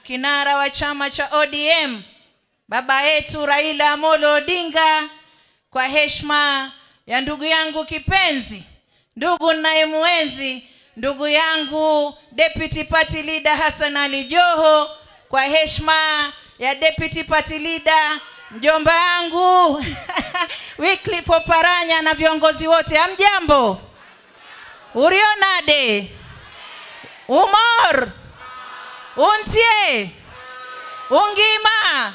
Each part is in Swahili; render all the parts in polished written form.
kinara wa chama cha ODM, baba yetu Raila Amolo Odinga, kwa heshima ya ndugu yangu kipenzi, ndugu ninayemuenzi, ndugu yangu Deputy Party Leader Hassan Ali Joho, kwa heshima ya Deputy Party Leader mjomba yangu Wycliffe Oparanya na viongozi wote, hamjambo? Urionade Umor Untie Ungima.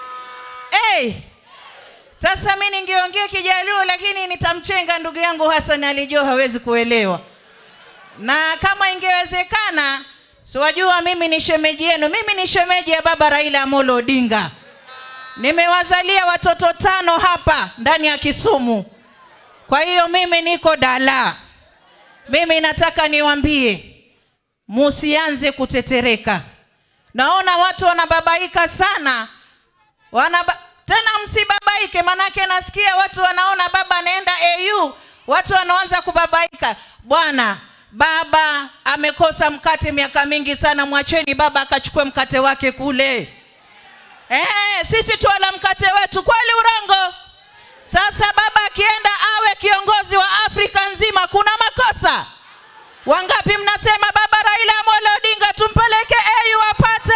Sasa mimi ningeongea Kijaluo lakini nitamchenga ndugu yangu Hassan Ali Joho, hawezi kuelewa. Na kama ingewezekana, siwajua mimi ni shemeji yenu. Mimi ni shemeji ya baba Raila Amolo Odinga. Nimewazalia watoto 5 hapa ndani ya Kisumu. Kwa hiyo mimi niko dala. Mimi nataka niwaambie, musianze kutetereka. Naona watu wanababaika sana. Tena msibabaike, manake nasikia watu wanaona baba anaenda AU, watu wanaanza kubabaika. Bwana, baba amekosa mkate miaka mingi sana, mwacheni baba akachukue mkate wake kule. Sisi tuala mkate wetu, kweli urongo? Sasa baba akienda awe kiongozi wa Afrika nzima, kuna makosa? Wangapi mnasema baba Raila Amolo Odinga tumpeleke AU apate?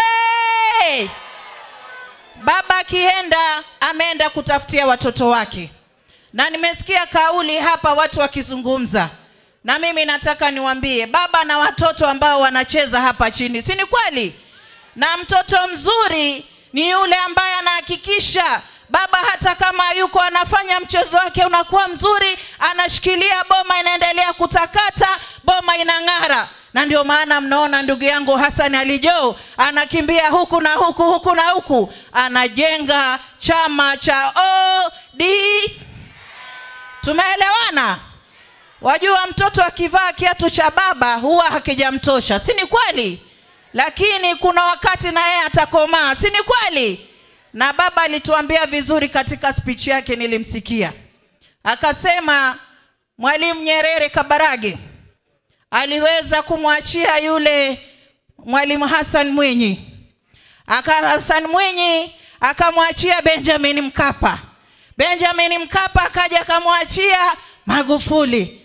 Baba akienda, ameenda kutafutia watoto wake. Na nimesikia kauli hapa watu wakizungumza. Na mimi nataka niwaambie, baba na watoto ambao wanacheza hapa chini, si ni kweli? Na mtoto mzuri ni yule ambaye anahakikisha baba hata kama yuko anafanya mchezo wake unakuwa mzuri, anashikilia boma inaendelea kutakata, boma inang'ara. Na ndio maana mnaona ndugu yangu Hassan Ali Joho anakimbia huku na huku, huku na huku, anajenga chama cha ODM. Tumeelewana? Wajua mtoto akivaa kiatu cha baba huwa hakijamtosha, si ni kweli? Lakini kuna wakati na yeye atakomaa, si ni kweli? Na baba alituambia vizuri katika speech yake, nilimsikia. Akasema Mwalimu Nyerere Kabarage aliweza kumwachia yule Mwalimu Hassan Mwinyi. Hassan Mwinyi akamwachia Benjamin Mkapa. Benjamin Mkapa akaja akamwachia Magufuli.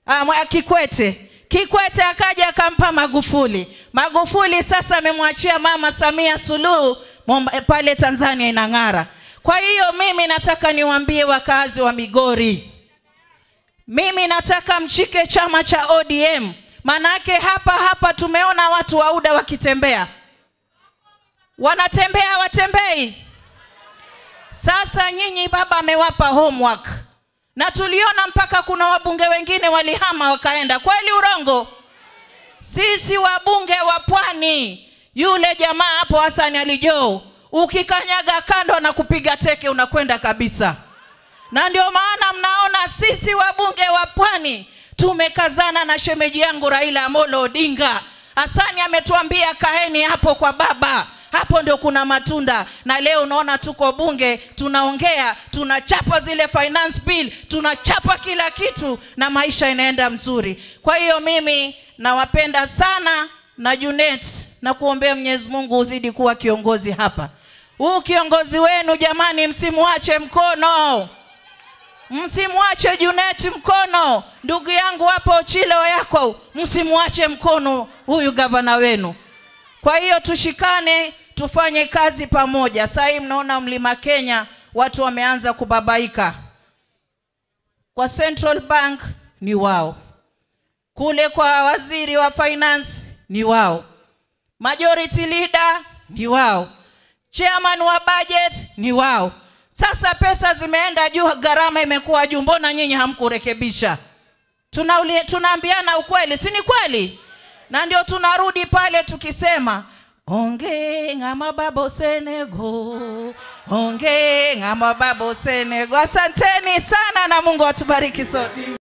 Kikwete akaja akampa Magufuli. Magufuli sasa amemwachia Mama Samia Suluhu, pale Tanzania inang'ara. Kwa hiyo mimi nataka niwaambie wakazi wa Migori, mimi nataka mshike chama cha ODM. Manake hapa tumeona watu wa UDA wakitembea. Wanatembea watembei. Sasa nyinyi baba amewapa homework. Na tuliona mpaka kuna wabunge wengine walihama wakaenda. Kweli urongo? Sisi wabunge wa Pwani, yule jamaa hapo Hassan Ali Joho, ukikanyaga kando na kupiga teke unakwenda kabisa. Na ndio maana mnaona sisi wabunge wa Pwani tumekazana na shemeji yangu Raila Amolo Odinga. Hassan ametuambia kaeni hapo kwa baba, hapo ndio kuna matunda. Na leo unaona tuko bunge, tunaongea, tunachapa zile finance bill, tunachapa kila kitu na maisha inaenda mzuri. Kwa hiyo mimi nawapenda sana na Junet, na kuombea Mwenyezi Mungu uzidi kuwa kiongozi hapa. Huu kiongozi wenu jamani, msimuache mkono. Msimuache Junet mkono. Ndugu yangu hapo Chilo yako, msimuache mkono huyu gavana wenu. Kwa hiyo tushikane, tufanye kazi pamoja. Sasa mnaona Mlima Kenya watu wameanza kubabaika. Kwa Central Bank ni wao. Kule kwa waziri wa finance ni wao. Majority leader ni wao. Chairman wa budget ni wao. Sasa pesa zimeenda juu, gharama imekuwa juu, mbona nyinyi hamkurekebisha? Tunaambiana ukweli, si ni kweli? Na ndio tunarudi pale tukisema onge ngama babo Senego, onge ngama babo Senego. Asanteni sana na Mungu atubariki sote.